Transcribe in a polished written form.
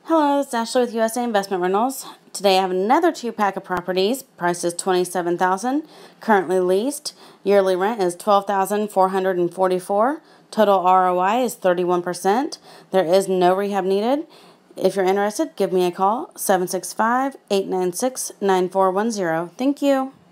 Hello, it's Ashley with USA Investment Rentals. Today I have another 2-pack of properties. Price is $27,000. Currently leased. Yearly rent is $12,444. Total ROI is 31%. There is no rehab needed. If you're interested, give me a call, 765-896-9410. Thank you.